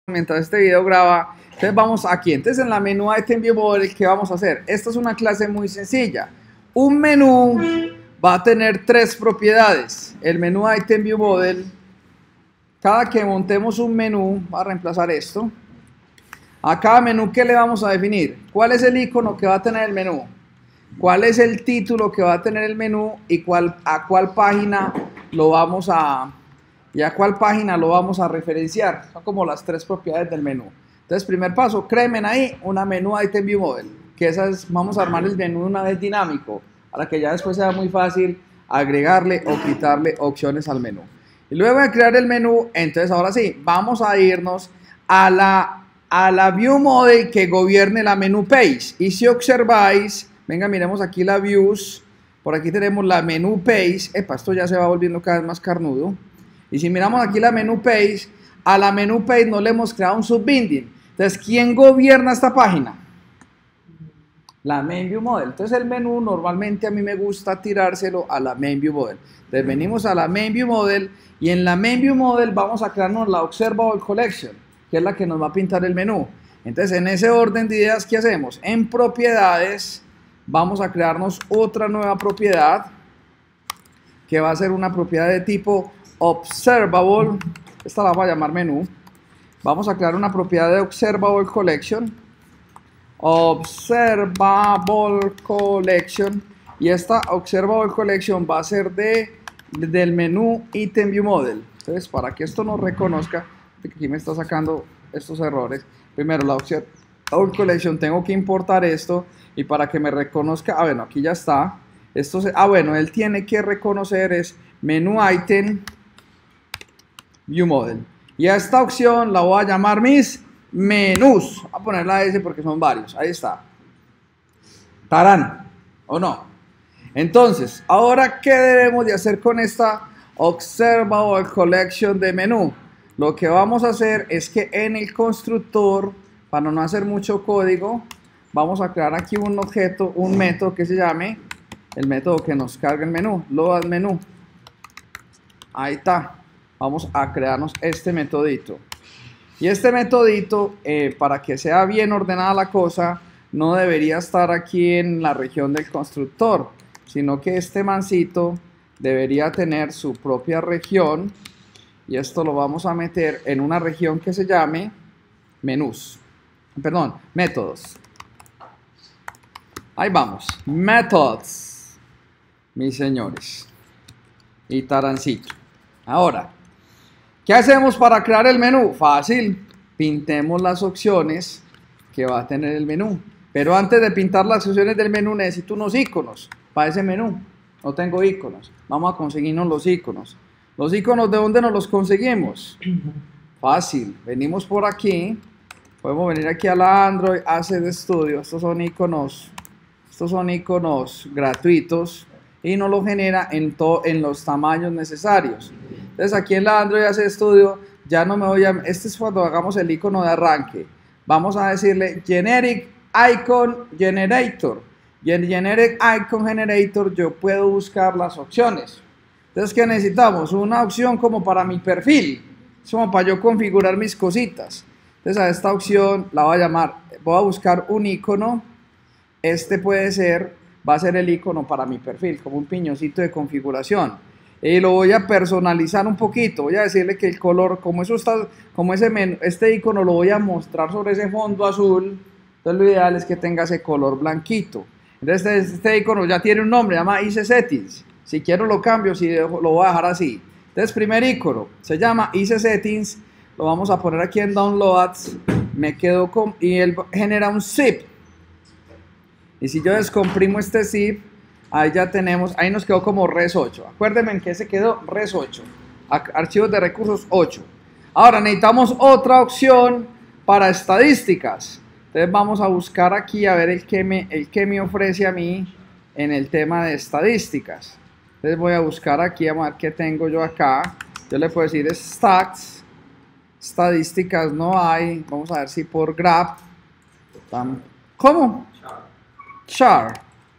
mientras este video graba. Entonces vamos aquí. Entonces en la menú Item View Model, ¿qué vamos a hacer? Esta es una clase muy sencilla. Un menú va a tener tres propiedades. El menú Item View Model, cada que montemos un menú, va a reemplazar esto. A cada menú, ¿qué le vamos a definir? ¿Cuál es el icono que va a tener el menú? ¿Cuál es el título que va a tener el menú? Y a cuál página lo vamos a referenciar. Son como las tres propiedades del menú. Entonces, primer paso, créenme ahí una menú Item View Model, que vamos a armar el menú una vez dinámico, para que ya después sea muy fácil agregarle o quitarle opciones al menú. Y luego de crear el menú, entonces ahora sí, vamos a irnos a la View Model que gobierne la menú Page. Y si observáis, venga, miremos aquí la Views, por aquí tenemos la menú Page. Epa, esto ya se va volviendo cada vez más carnudo. Y si miramos aquí la menú Page, a la menú Page no le hemos creado un subbinding. Entonces, ¿quién gobierna esta página? La Main View Model. Entonces, el menú normalmente a mí me gusta tirárselo a la Main View Model. Entonces, venimos a la Main View Model y en la Main View Model vamos a crearnos la Observable Collection, que es la que nos va a pintar el menú. Entonces, en ese orden de ideas, ¿qué hacemos? En propiedades, vamos a crearnos otra nueva propiedad, que va a ser una propiedad de tipo Observable. Esta la vamos a llamar menú. Vamos a crear una propiedad de Observable Collection. Observable Collection. Y esta Observable Collection va a ser del menú Item View Model. Entonces, para que esto nos reconozca, aquí me está sacando estos errores. Primero, la Observable Collection, tengo que importar esto. Y para que me reconozca, bueno, aquí ya está. Bueno, él tiene que reconocer es menú Item View Model. Y a esta opción la voy a llamar mis menús. Voy a poner la S porque son varios. Ahí está. Tarán. ¿O no? Entonces, ahora, ¿qué debemos de hacer con esta Observable Collection de menú? Lo que vamos a hacer es que en el constructor, para no hacer mucho código, vamos a crear aquí un objeto, un método que se llame el método que nos carga el menú. Load menú. Ahí está. Vamos a crearnos este metodito. Y este metodito, para que sea bien ordenada la cosa, no debería estar aquí en la región del constructor, sino que este mancito debería tener su propia región. Y esto lo vamos a meter en una región que se llame menús. Perdón, métodos. Ahí vamos. Methods, mis señores. Y tarancito. Ahora, ¿qué hacemos para crear el menú? Fácil, pintemos las opciones que va a tener el menú. Pero antes de pintar las opciones del menú necesito unos iconos para ese menú. No tengo iconos. Vamos a conseguirnos los iconos. ¿Los iconos de dónde nos los conseguimos? Fácil, venimos por aquí. Podemos venir aquí a la Android Asset Studio. Estos son iconos gratuitos y nos lo genera en los tamaños necesarios. Entonces aquí en la Android Asset Studio ya no me voy a... Este es cuando hagamos el icono de arranque. Vamos a decirle Generic Icon Generator. Y en Generic Icon Generator yo puedo buscar las opciones. Entonces, ¿qué necesitamos? Una opción como para mi perfil. Es como para yo configurar mis cositas. Entonces a esta opción la voy a llamar, voy a buscar un icono. Este va a ser el icono para mi perfil, como un piñoncito de configuración. Y lo voy a personalizar un poquito. Voy a decirle que el color, este icono lo voy a mostrar sobre ese fondo azul. Entonces lo ideal es que tenga ese color blanquito. Entonces este icono ya tiene un nombre, se llama IC Settings. Si quiero lo cambio, lo voy a dejar así. Entonces primer icono se llama IC Settings. Lo vamos a poner aquí en Downloads. Y él genera un zip. Y si yo descomprimo este zip, ahí ya tenemos, ahí nos quedó como res 8. Acuérdenme en que se quedó res 8. Archivos de recursos 8. Ahora necesitamos otra opción para estadísticas. Entonces vamos a buscar aquí a ver el que me ofrece a mí en el tema de estadísticas. Entonces voy a buscar aquí a ver qué tengo yo acá. Yo le puedo decir stats. Estadísticas no hay. Vamos a ver si por graph. ¿Cómo? Char.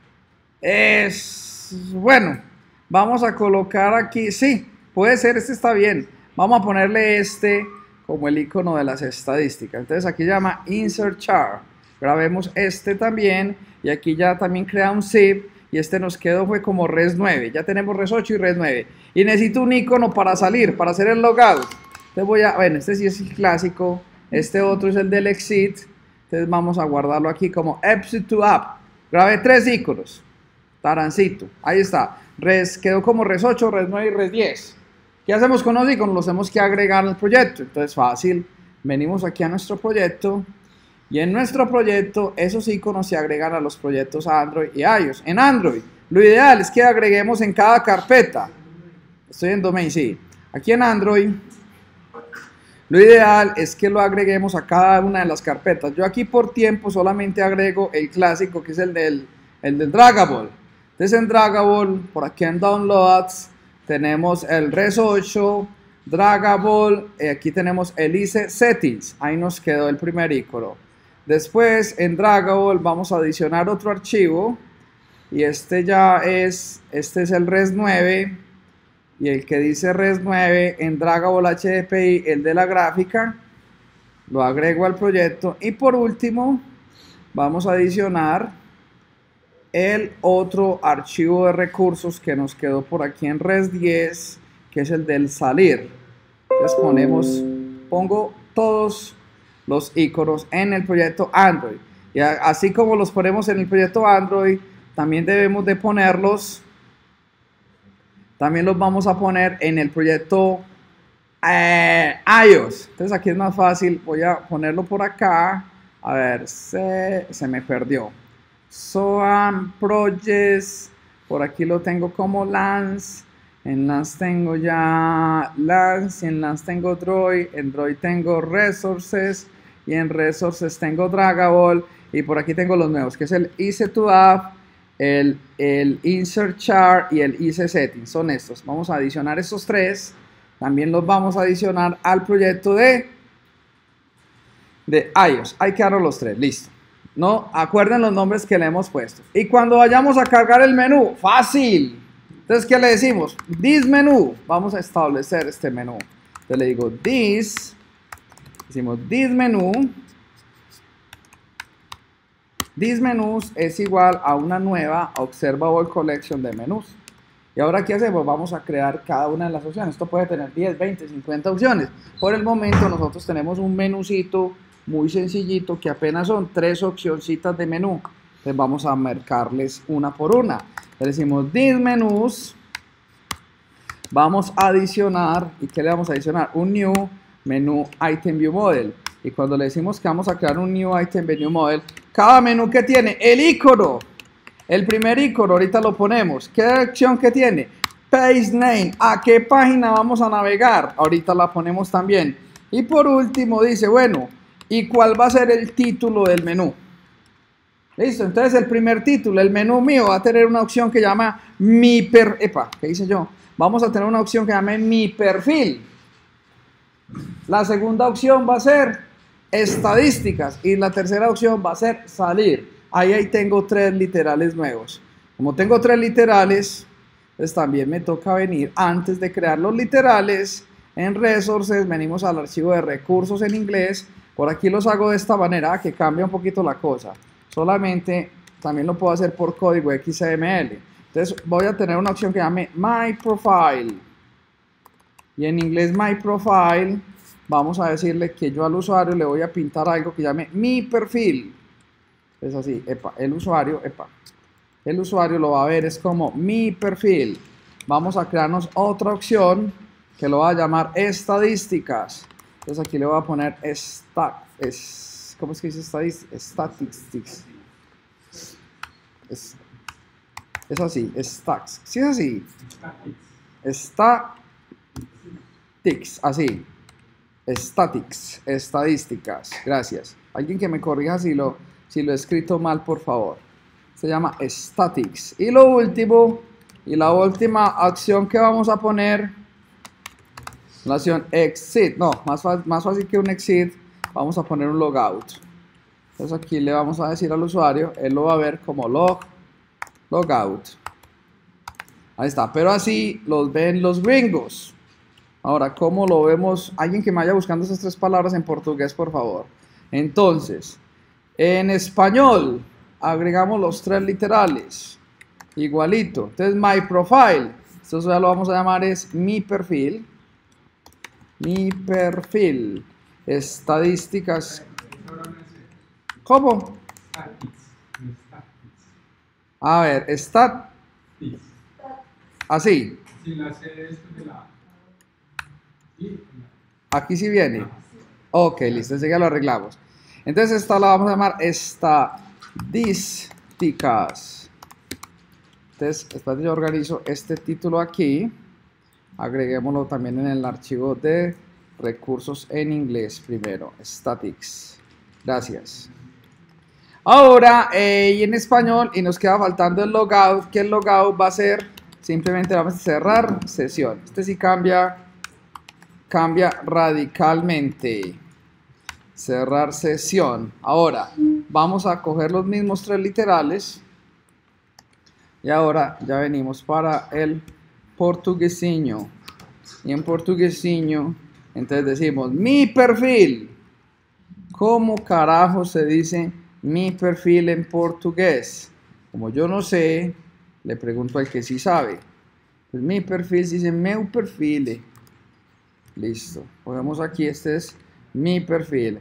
Bueno, vamos a colocar aquí, sí, puede ser, este está bien. Vamos a ponerle este como el icono de las estadísticas. Entonces aquí llama Insert Chart. Grabemos este también y aquí ya también crea un zip y este nos quedó fue como res 9. Ya tenemos res 8 y res 9. Y necesito un icono para salir, para hacer el logout. Entonces voy a, bueno, este sí es el clásico, este otro es el del exit. Entonces vamos a guardarlo aquí como exit to app. Grabé 3 iconos. Tarancito, ahí está. Quedó como res 8, res 9 y res 10. ¿Qué hacemos con los iconos? Los tenemos que agregar al proyecto. Entonces fácil, venimos aquí a nuestro proyecto y en nuestro proyecto esos iconos se agregan a los proyectos Android y iOS. En Android, lo ideal es que agreguemos en cada carpeta. Estoy en Domain, sí. Aquí en Android, lo ideal es que lo agreguemos a cada una de las carpetas. Yo aquí por tiempo solamente agrego el clásico que es el del Draggable. Entonces en Draggable, por aquí en Downloads, tenemos el res 8, Draggable, aquí tenemos el IC Settings, ahí nos quedó el primer icono. Después en Draggable vamos a adicionar otro archivo y este es el res 9 y el que dice res 9 en Draggable HDPI, el de la gráfica, lo agrego al proyecto y por último vamos a adicionar el otro archivo de recursos que nos quedó por aquí en res 10, que es el del salir. Entonces pongo todos los iconos en el proyecto Android. Y así como los ponemos en el proyecto Android, también debemos de ponerlos, también los vamos a poner en el proyecto iOS. Entonces aquí es más fácil, voy a ponerlo por acá. A ver, se me perdió. SOAM Projects, por aquí lo tengo como Lance, en Lance tengo ya Lance, en Lance tengo Droid, en Droid tengo Resources y en Resources tengo Draggable y por aquí tengo los nuevos que es el IC2App, el Insert Chart y el IC Settings, son estos. Vamos a adicionar estos 3, también los vamos a adicionar al proyecto de iOS. Hay que darlos los 3, listo. No, acuerden los nombres que le hemos puesto. Y cuando vayamos a cargar el menú, fácil. Entonces, ¿qué le decimos? This menú. Vamos a establecer este menú. Entonces le digo this. Decimos this menú. This menús es igual a una nueva observable collection de menús. Y ahora, ¿qué hacemos? Vamos a crear cada una de las opciones. Esto puede tener 10, 20, 50 opciones. Por el momento, nosotros tenemos un menucito muy sencillito que apenas son 3 opcioncitas de menú. Entonces vamos a marcarles una por una. Le decimos this menús. Vamos a adicionar, ¿y qué le vamos a adicionar? Un new menú item view model. Y cuando le decimos que vamos a crear un new item view model, cada menú que tiene el icono, el primer icono, ahorita lo ponemos. ¿Qué acción que tiene? Page name, ¿a qué página vamos a navegar? Ahorita la ponemos también. Y por último dice, bueno, ¿y cuál va a ser el título del menú? Listo, entonces el primer título, el menú mío va a tener una opción que llama ¿qué hice yo? Vamos a tener una opción que llame mi perfil. La segunda opción va a ser estadísticas y la tercera opción va a ser salir. Ahí tengo 3 literales nuevos. Como tengo 3 literales, pues también me toca venir antes de crear los literales en Resources, venimos al archivo de recursos en inglés. Por aquí los hago de esta manera, que cambia un poquito la cosa. Solamente también lo puedo hacer por código XML. Entonces voy a tener una opción que llame My Profile. Y en inglés My Profile, vamos a decirle que yo al usuario le voy a pintar algo que llame Mi Perfil. Es así, el usuario lo va a ver, es como Mi Perfil. Vamos a crearnos otra opción que lo va a llamar Estadísticas. Entonces aquí le voy a poner ¿cómo es que dice Statistics? Es así, Stacks. ¿Sí es así? Statics, así. Statics, estadísticas. Gracias. Alguien que me corrija si lo he escrito mal, por favor. Se llama Statics. Y lo último, y la última acción que vamos a poner, la acción exit. No, más fácil que un exit, vamos a poner un logout. Entonces aquí le vamos a decir al usuario, él lo va a ver como logout. Ahí está, pero así los ven los gringos. Ahora, ¿cómo lo vemos? Alguien que me vaya buscando esas tres palabras en portugués, por favor. Entonces, en español, agregamos los tres literales. Igualito. Entonces, my profile. Esto ya lo vamos a llamar es mi perfil. Mi perfil. Estadísticas. ¿Cómo? A ver, stat. Así. Aquí sí viene. Ok, listo, entonces ya lo arreglamos. Entonces esta la vamos a llamar estadísticas. Entonces, después yo organizo este título aquí. Agreguémoslo también en el archivo de recursos en inglés primero. Statics. Gracias. Ahora, y en español, y nos queda faltando el logout, que el logout va a ser, simplemente vamos a cerrar sesión. Este sí cambia radicalmente. Cerrar sesión. Ahora, vamos a coger los mismos tres literales. Y ahora ya venimos para el portuguesiño. Y en portuguesiño, entonces decimos, mi perfil. ¿Cómo carajo se dice mi perfil en portugués? Como yo no sé, le pregunto al que sí sabe. Pues mi perfil se dice meu perfil. Listo. Ponemos aquí, este es mi perfil.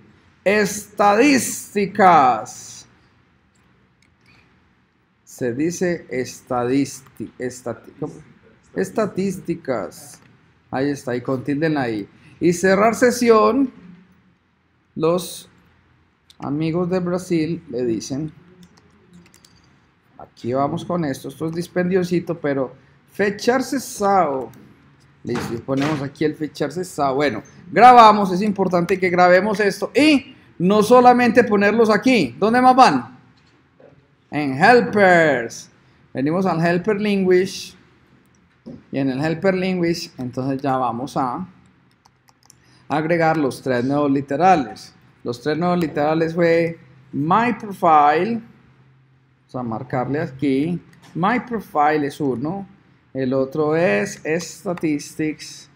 Estadísticas. Se dice estadísticas. Ahí está, y con tilde en ahí. Y cerrar sesión, los amigos de Brasil le dicen, aquí vamos con esto es dispendiosito, pero fechar sesión. Listo, y ponemos aquí el fechar sesión. Bueno, grabamos, es importante que grabemos esto y no solamente ponerlos aquí. ¿Dónde más van? En helpers. Venimos al helper language y en el helper language entonces ya vamos a agregar los tres nuevos literales. Los tres nuevos literales fue my profile, vamos a marcarle aquí, my profile es uno, el otro es statistics,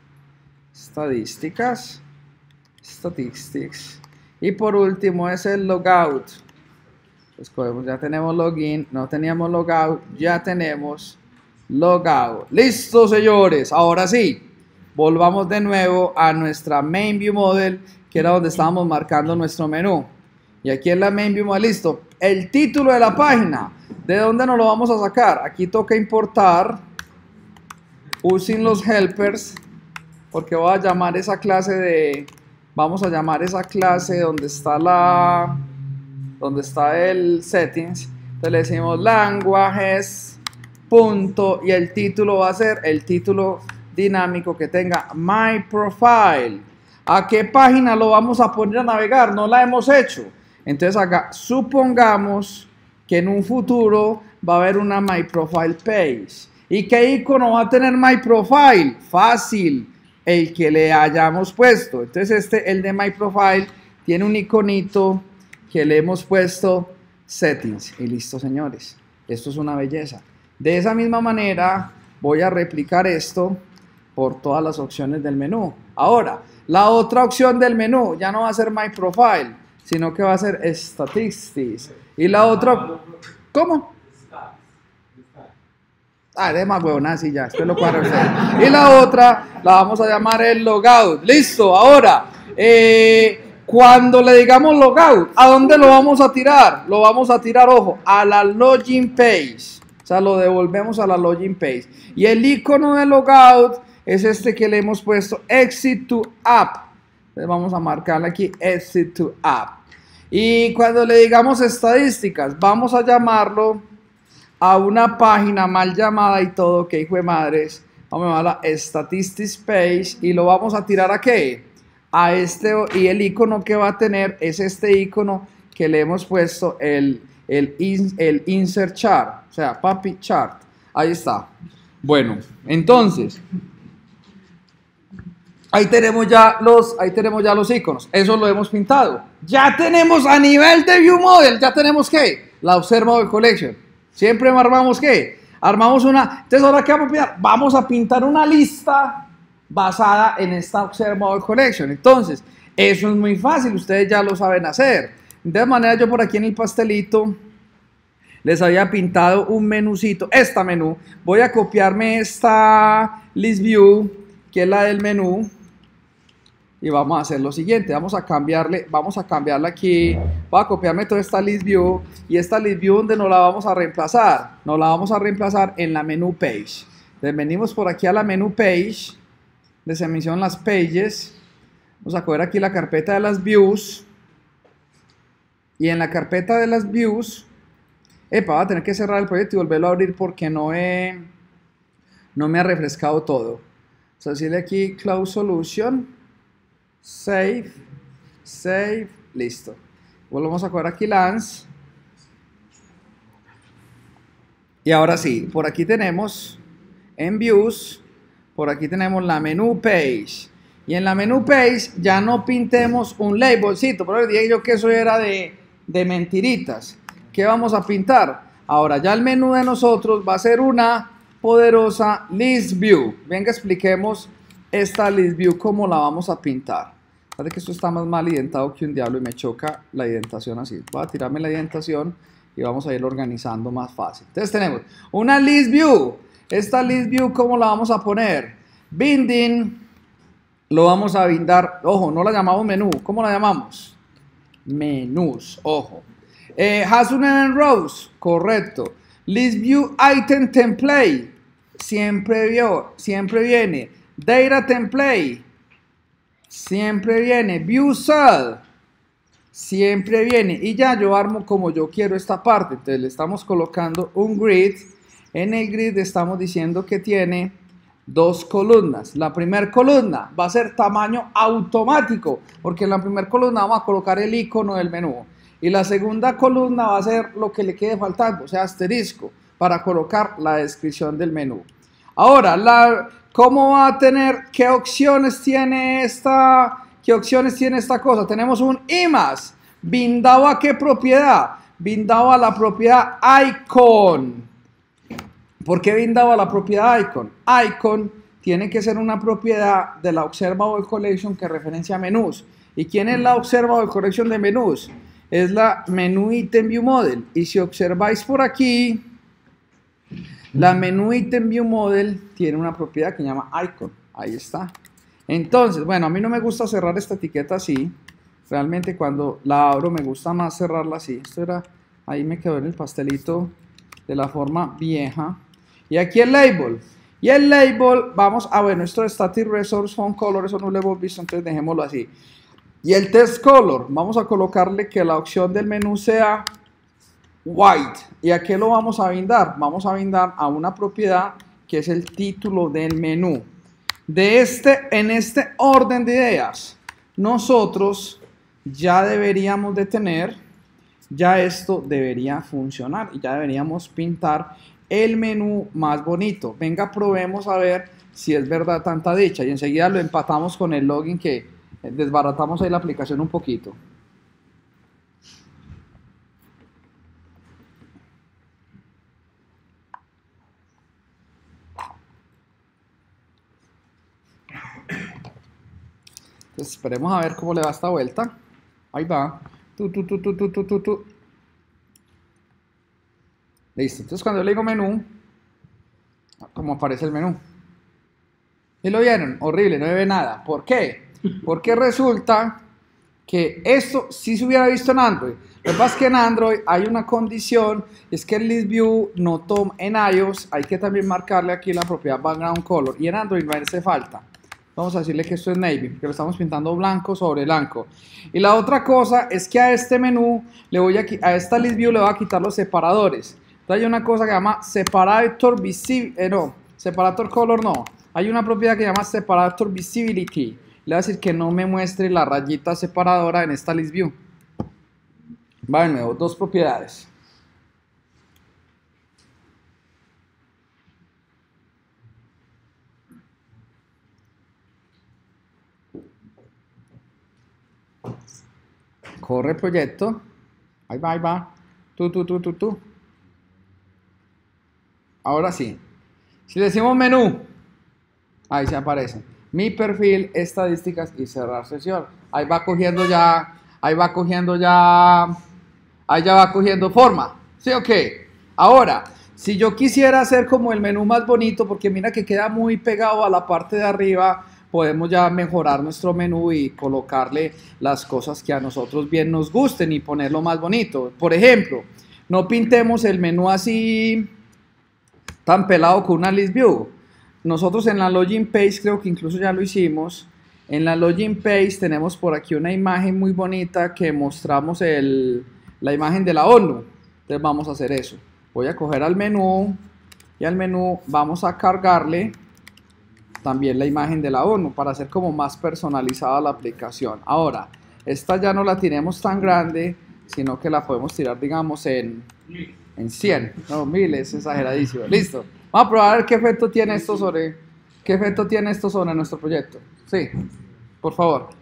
y por último es el logout. Escogemos, ya tenemos login, no teníamos logout, ya tenemos logout. Listo, señores, ahora sí, volvamos de nuevo a nuestra main view model, que era donde estábamos marcando nuestro menú. Y aquí en la main view model, listo, el título de la página, ¿de dónde nos lo vamos a sacar? Aquí toca importar, using los helpers, porque voy a llamar esa clase de, vamos a llamar esa clase donde está el settings. Entonces le decimos languages, punto, y el título va a ser el título dinámico que tenga my profile. ¿A qué página lo vamos a poner a navegar? No la hemos hecho. Entonces acá supongamos que en un futuro va a haber una my profile page. ¿Y qué icono va a tener my profile? Fácil, el que le hayamos puesto. Entonces el de my profile tiene un iconito que le hemos puesto settings. Y listo, señores. Esto es una belleza. De esa misma manera voy a replicar esto por todas las opciones del menú. Ahora, la otra opción del menú ya no va a ser my profile, sino que va a ser statistics. Y la otra, ¿cómo? De más huevona, así ya, esto lo cuadra usted. Y la otra la vamos a llamar el logout. Listo, ahora, cuando le digamos logout, ¿a dónde lo vamos a tirar? Lo vamos a tirar, ojo, a la login page. O sea, lo devolvemos a la login page. Y el icono de logout es este que le hemos puesto, exit to app. Entonces vamos a marcarle aquí, exit to app. Y cuando le digamos estadísticas, vamos a llamarlo a una página mal llamada y todo, que hijo de madres. Vamos a llamarla statistics page y lo vamos a tirar ¿a qué? A este, y el icono que va a tener es este icono que le hemos puesto el insert chart, o sea, papi chart. Ahí está. Bueno, entonces ahí tenemos ya los iconos. Eso lo hemos pintado. Ya tenemos a nivel de view model, ya tenemos ¿qué? La observable collection. Siempre armamos ¿qué? Armamos una. Entonces ahora ¿qué vamos a pintar? Vamos a pintar una lista basada en esta Observable Collection. Entonces, eso es muy fácil, ustedes ya lo saben hacer. De todas maneras, yo por aquí en el pastelito les había pintado un menucito, esta menú. Voy a copiarme esta list view, que es la del menú, y vamos a hacer lo siguiente, vamos a cambiarla aquí, voy a copiarme toda esta list view, y esta list view, ¿dónde nos la vamos a reemplazar? Nos la vamos a reemplazar en la menú page. Entonces venimos por aquí a la menú page, desemisión las pages, vamos a coger aquí la carpeta de las views, y en la carpeta de las views, voy a tener que cerrar el proyecto y volverlo a abrir porque no me ha refrescado todo. Vamos a decirle aquí Cloud Solution, Save, listo. Volvemos a coger aquí Lance. Y ahora sí, por aquí tenemos en Views, por aquí tenemos la menú page. Y en la menú page ya no pintemos un labelcito, pero dije yo que eso era de mentiritas. ¿Qué vamos a pintar? Ahora ya el menú de nosotros va a ser una poderosa list view. Venga, expliquemos esta list view, cómo la vamos a pintar. Parece que esto está más mal identado que un diablo y me choca la identación así. Voy a tirarme la identación y vamos a irlo organizando más fácil. Entonces tenemos una list view. Esta list view, ¿cómo la vamos a poner? Binding, lo vamos a bindar. Ojo, no la llamamos menú. ¿Cómo la llamamos? Menús, ojo. Has un event rows, correcto. List view item template, siempre viene. Data template, siempre viene. View cell, siempre viene. Y ya yo armo como yo quiero esta parte. Entonces le estamos colocando un grid. En el grid estamos diciendo que tiene dos columnas. La primera columna va a ser tamaño automático, porque en la primera columna vamos a colocar el icono del menú. Y la segunda columna va a ser lo que le quede faltando, o sea, asterisco, para colocar la descripción del menú. Ahora, ¿cómo va a tener, qué opciones tiene esta cosa? Tenemos un IMAS, bindado a qué propiedad? Bindado a la propiedad icon. ¿Por qué bindado a la propiedad icon? Icon tiene que ser una propiedad de la Observable Collection que referencia a menús. ¿Y quién es la Observable Collection de menús? Es la menú item view model. Y si observáis por aquí, la menú item view model tiene una propiedad que se llama icon. Ahí está. Entonces, bueno, a mí no me gusta cerrar esta etiqueta así. Realmente cuando la abro me gusta más cerrarla así. Esto era, ahí me quedó en el pastelito de la forma vieja. Y aquí el label. Y el label, bueno, esto de Static Resource Font Color, eso no lo hemos visto, entonces dejémoslo así. Y el text color, vamos a colocarle que la opción del menú sea white. ¿Y a qué lo vamos a bindar? Vamos a bindar a una propiedad que es el título del menú. En este orden de ideas, nosotros ya deberíamos de tener, ya esto debería funcionar y ya deberíamos pintar el menú más bonito. Venga, probemos a ver si es verdad tanta dicha y enseguida lo empatamos con el login que desbaratamos ahí la aplicación un poquito. Entonces esperemos a ver cómo le va esta vuelta. Ahí va. Listo. Entonces cuando yo le digo menú, ¿cómo aparece el menú? ¿Y lo vieron? Horrible, no ve nada. ¿Por qué? Porque resulta que esto sí se hubiera visto en Android. Lo que pasa es que en Android hay una condición, es que el list view no toma, en iOS hay que también marcarle aquí la propiedad background color, y en Android no hace falta. Vamos a decirle que esto es navy, porque lo estamos pintando blanco sobre blanco. Y la otra cosa es que a este menú, a esta list view le voy a quitar los separadores. Entonces hay una cosa que se llama separator visible, separator color no. Hay una propiedad que se llama separator visibility. Le voy a decir que no me muestre la rayita separadora en esta list view. Va de nuevo, dos propiedades. Corre proyecto. Ahí va, ahí va. Tú. Ahora sí. Si le decimos menú, ahí se aparece. mi perfil, estadísticas y cerrar sesión. Ahí va cogiendo ya, ahí va cogiendo ya, ahí ya va cogiendo forma. ¿Sí o qué? Ahora, si yo quisiera hacer como el menú más bonito, porque mira que queda muy pegado a la parte de arriba, podemos ya mejorar nuestro menú y colocarle las cosas que a nosotros bien nos gusten y ponerlo más bonito. Por ejemplo, no pintemos el menú así tan pelado con una list view. Nosotros en la login page, creo que incluso ya lo hicimos, en la login page tenemos por aquí una imagen muy bonita que mostramos la imagen de la ONU. Entonces vamos a hacer eso. Voy a coger al menú y al menú vamos a cargarle también la imagen de la ONU para hacer como más personalizada la aplicación. Ahora, esta ya no la tenemos tan grande, sino que la podemos tirar, digamos, en 100. No, 1000 es exageradísimo. Listo. Vamos a probar qué efecto tiene esto sobre nuestro proyecto. Sí, por favor.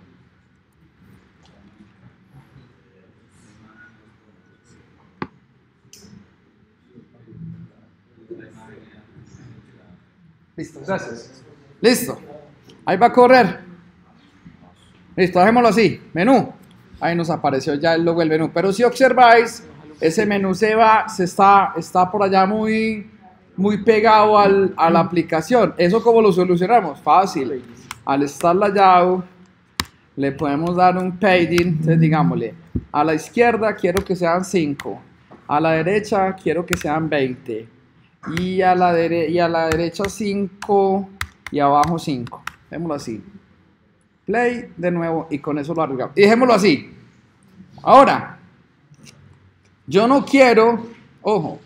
Listo, gracias. Listo. Ahí va a correr. Listo, dejémoslo así. Menú. Ahí nos apareció ya el logo del menú. Pero si observáis, ese menú está por allá muy pegado a la aplicación. ¿Eso cómo lo solucionamos? Fácil. Al Start Layout le podemos dar un padding. Entonces digámosle, a la izquierda quiero que sean 5. A la derecha quiero que sean 20. Y a la derecha 5 y abajo 5. Dejémoslo así. Play de nuevo y con eso lo arreglamos. Y dejémoslo así. Ahora, yo no quiero, ojo,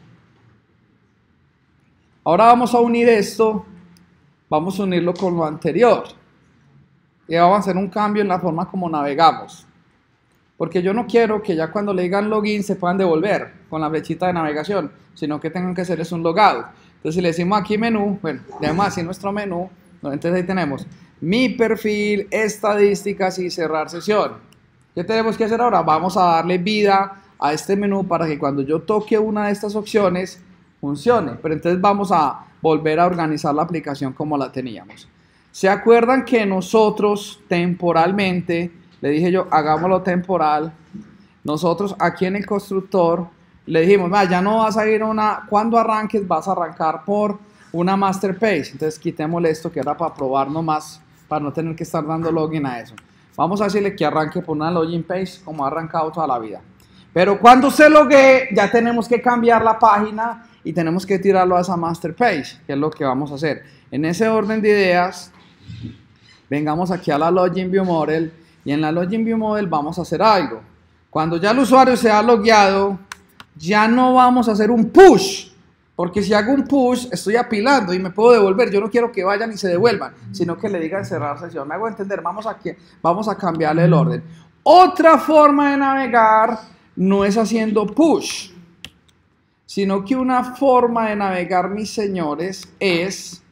ahora vamos a unir esto, vamos a unirlo con lo anterior. Y vamos a hacer un cambio en la forma como navegamos. Porque yo no quiero que ya cuando le digan login se puedan devolver con la flechita de navegación, sino que tengan que hacer es un logout. Entonces si le decimos aquí menú, bueno, le damos así nuestro menú, entonces ahí tenemos mi perfil, estadísticas y cerrar sesión. ¿Qué tenemos que hacer ahora? Vamos a darle vida a este menú para que cuando yo toque una de estas opciones funcione. Pero entonces vamos a volver a organizar la aplicación como la teníamos. ¿Se acuerdan que nosotros temporalmente, le dije yo, hagámoslo temporal? Nosotros aquí en el constructor le dijimos, ya no vas a ir cuando arranques vas a arrancar por una master page. Entonces quitémosle esto que era para probar nomás, para no tener que estar dando login a eso. Vamos a decirle que arranque por una login page como ha arrancado toda la vida. Pero cuando se logue, ya tenemos que cambiar la página y tenemos que tirarlo a esa master page, que es lo que vamos a hacer. En ese orden de ideas, vengamos aquí a la Login View Model y en la Login View Model vamos a hacer algo. Cuando ya el usuario se ha logueado, ya no vamos a hacer un push, porque si hago un push, estoy apilando y me puedo devolver. Yo no quiero que vayan y se devuelvan, sino que le digan cerrar sesión. Me hago entender, vamos a cambiarle el orden. Otra forma de navegar no es haciendo push, sino que una forma de navegar, mis señores, es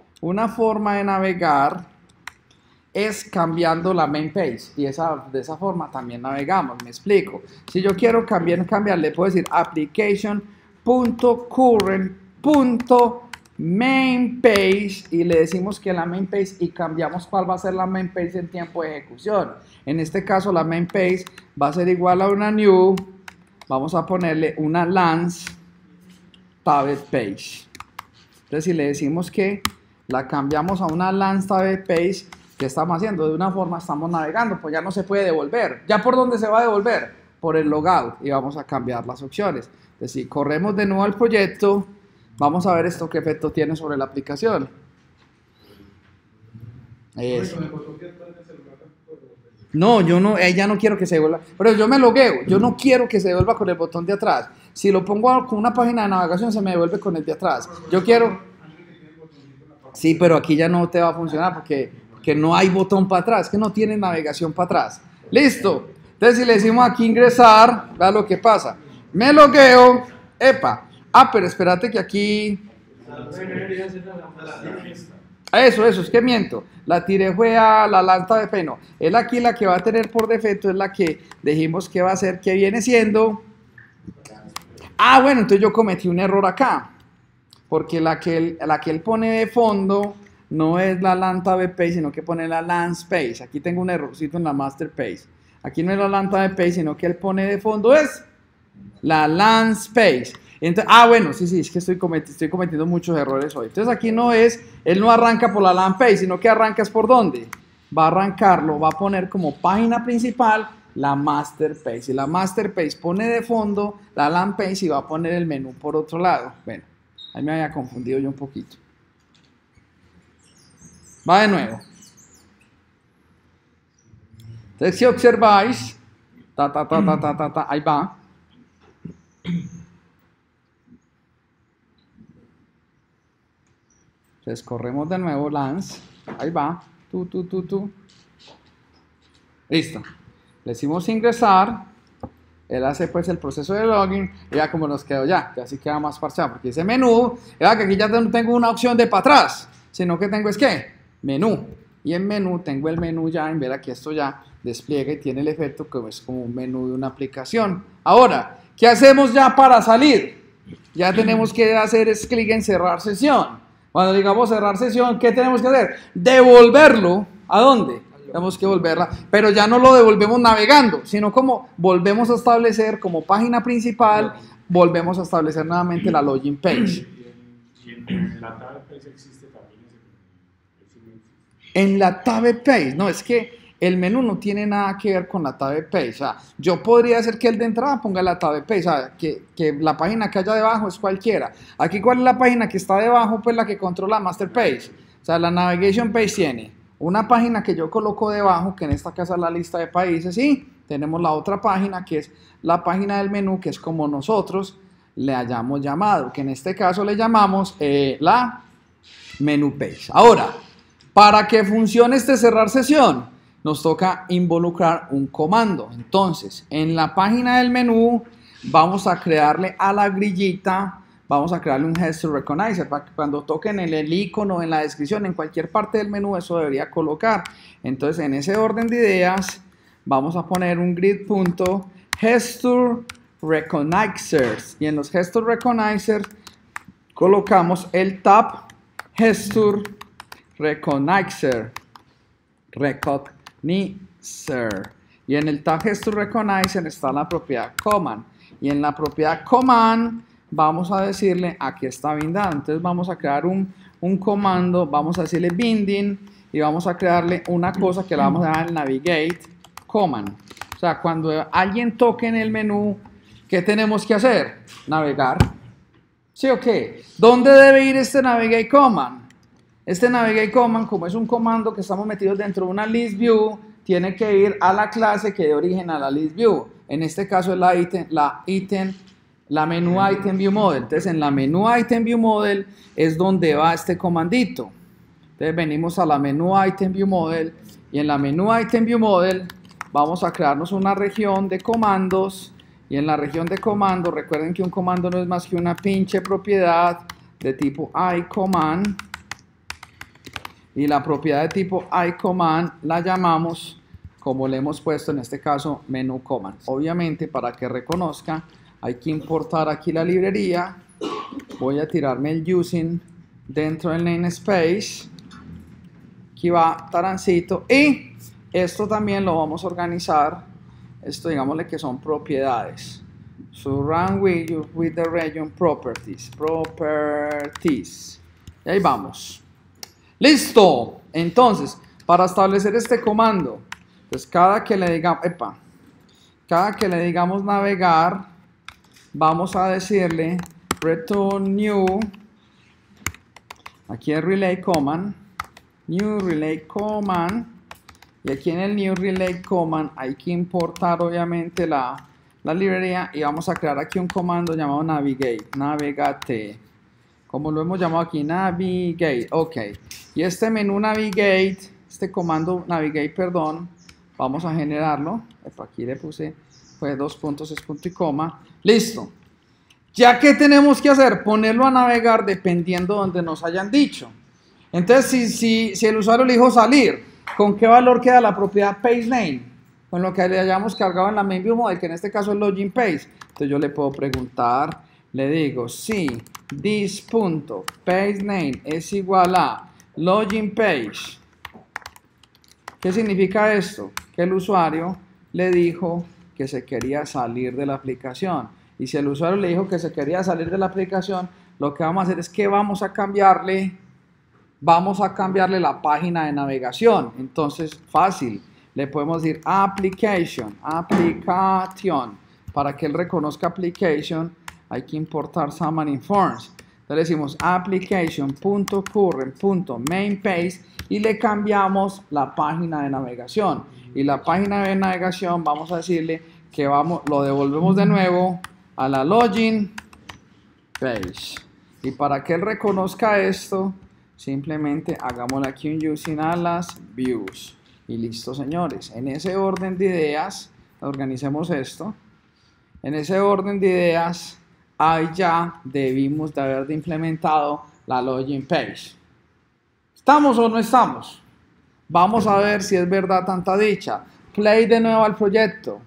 cambiando la main page y de esa forma también navegamos. Me explico. Si yo quiero cambiar, le puedo decir application.current.mainPage y le decimos que la main page y cambiamos cuál va a ser la main page en tiempo de ejecución. En este caso la main page va a ser igual a una new, vamos a ponerle una lance tabbed page. Entonces si le decimos que la cambiamos a una lance tabbed page, ¿qué estamos haciendo? De una forma estamos navegando, pues ya no se puede devolver. ¿Ya por dónde se va a devolver? Por el logout y vamos a cambiar las opciones. Entonces si corremos de nuevo al proyecto, vamos a ver esto qué efecto tiene sobre la aplicación. Eso. No, yo no, ya no quiero que se devuelva. Pero yo me logueo, yo no quiero que se devuelva con el botón de atrás. Si lo pongo con una página de navegación, se me devuelve con el de atrás. Yo quiero... Sí, pero aquí ya no te va a funcionar porque no hay botón para atrás, que no tiene navegación para atrás. Listo. Entonces si le decimos aquí ingresar, vea lo que pasa. Me logueo, epa. Pero espérate que aquí... Eso, es que miento. La tiré fue a la lanta de peno. Es aquí la que va a tener por defecto, es la que dijimos que va a ser, que viene siendo... bueno, entonces yo cometí un error acá. Porque la que él pone de fondo no es la LAN tab page, sino que pone la LAN space. Aquí tengo un errorcito en la master page. Aquí no es la LAN tab page, sino que él pone de fondo es la LAN space. Entonces, bueno, sí, es que estoy cometiendo muchos errores hoy. Entonces aquí no es, él no arranca por la LAN page, sino que arrancas por ¿dónde? Va a arrancarlo, va a poner como página principal la master page. Y la master page pone de fondo la LAN page y va a poner el menú por otro lado. Bueno, ahí me había confundido yo un poquito. Va de nuevo. Entonces si observáis, ahí va. Entonces corremos de nuevo LANs, ahí va, listo, le decimos ingresar, él hace pues el proceso de login, y ya como nos quedó ya así queda más parchado, porque dice menú, ya que aquí ya no tengo una opción de para atrás, sino que tengo es que, menú, y en menú tengo el menú ya, en ver aquí esto ya despliega y tiene el efecto que es como un menú de una aplicación. Ahora, ¿qué hacemos ya para salir? Ya tenemos que hacer es clic en cerrar sesión. Cuando digamos cerrar sesión, ¿qué tenemos que hacer? Devolverlo. ¿A dónde? Tenemos que volverla, pero ya no lo devolvemos navegando, sino como volvemos a establecer como página principal, volvemos a establecer nuevamente la login page. ¿Y en la tab page existe también ese menú? En la tab page, no, es que el menú no tiene nada que ver con la tab page. O sea, yo podría hacer que el de entrada ponga la tab page, o sea, que la página que haya debajo es cualquiera. Aquí, ¿cuál es la página que está debajo? Pues la que controla master page. O sea, la navigation page tiene una página que yo coloco debajo, que en esta casa es la lista de países, y tenemos la otra página que es la página del menú, que es como nosotros le hayamos llamado, que en este caso le llamamos la menu page. Ahora, para que funcione este cerrar sesión, nos toca involucrar un comando. Entonces, en la página del menú vamos a crearle a la grillita, vamos a crearle un gesture recognizer para que cuando toquen el icono, en la descripción, en cualquier parte del menú, eso debería colocar. Entonces, en ese orden de ideas, vamos a poner un grid.gesture recognizers, y en los gesture recognizers colocamos el tab gesture recognizer, y en el tab gesture recognizer está la propiedad command, y en la propiedad command vamos a decirle aquí está bindado. Entonces vamos a crear un comando, vamos a decirle binding y vamos a crearle una cosa que la vamos a llamar navigate command. O sea, cuando alguien toque en el menú, ¿qué tenemos que hacer? Navegar. ¿Sí o qué? ¿Dónde debe ir este navigate command? Este navigate command, como es un comando que estamos metidos dentro de una list view, tiene que ir a la clase que dé origen a la list view. En este caso es la menu item view model. Entonces en la menu item view model es donde va este comandito. Entonces venimos a la menu item view model, y en la menu item view model vamos a crearnos una región de comandos, y en la región de comandos recuerden que un comando no es más que una pinche propiedad de tipo iCommand, y la propiedad de tipo iCommand la llamamos, como le hemos puesto en este caso, menu command. Obviamente, para que reconozca, hay que importar aquí la librería. Voy a tirarme el using dentro del namespace. Aquí va tarancito, y esto también lo vamos a organizar. Esto digámosle que son propiedades. Surround with the region properties. Y ahí vamos. ¡Listo! Entonces, para establecer este comando, pues cada que le digamos navegar, vamos a decirle return new, aquí en relay command, new relay command, y aquí en el new relay command hay que importar obviamente la librería, y vamos a crear aquí un comando llamado navigate, como lo hemos llamado aquí, navigate, ok. Y este menú navigate, este comando navigate, perdón, vamos a generarlo. Aquí le puse pues 2 puntos, es punto y coma. Listo. Ya que tenemos que hacer, ponerlo a navegar dependiendo de donde nos hayan dicho. Entonces, si el usuario le dijo salir, ¿con qué valor queda la propiedad page name? Con lo que le hayamos cargado en la main view model, que en este caso es login page. Entonces yo le puedo preguntar, le digo, si this.pageName es igual a login page. ¿Qué significa esto? Que el usuario le dijo que se quería salir de la aplicación. Y si el usuario le dijo que se quería salir de la aplicación, lo que vamos a hacer es que vamos a cambiarle la página de navegación. Entonces, fácil. Le podemos decir aplication. Para que él reconozca application, hay que importar Xamarin Forms. Entonces decimos application.current.mainPage y le cambiamos la página de navegación. Y la página de navegación vamos a decirle que lo devolvemos de nuevo a la login page. Y para que él reconozca esto, simplemente hagámosle aquí un using a las views. Y listo, señores. En ese orden de ideas, organicemos esto. En ese orden de ideas, ahí ya debimos de haber implementado la login page. ¿Estamos o no estamos? Vamos a ver si es verdad tanta dicha. Play de nuevo al proyecto.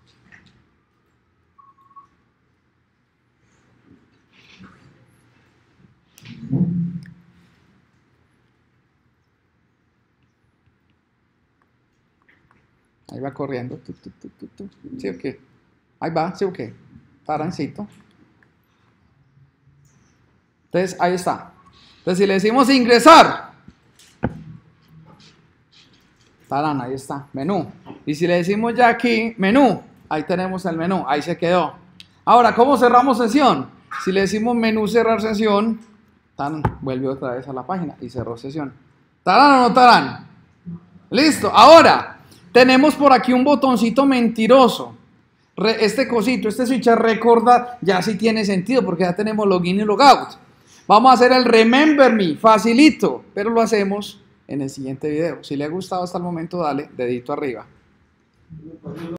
Ahí va corriendo. ¿Sí o qué? Ahí va, ¿sí o qué? Tarancito. Entonces, ahí está. Entonces, si le decimos ingresar, tarán, ahí está, menú. Y si le decimos ya aquí, menú, ahí tenemos el menú, ahí se quedó. Ahora, ¿cómo cerramos sesión? Si le decimos menú cerrar sesión, tarán, vuelve otra vez a la página y cerró sesión. ¿Tarán o no tarán? Listo, ahora tenemos por aquí un botoncito mentiroso. Este cosito, este switch recorda, ya sí tiene sentido porque ya tenemos login y logout. Vamos a hacer el remember me, facilito, pero lo hacemos en el siguiente video. Si le ha gustado hasta el momento, dale dedito arriba.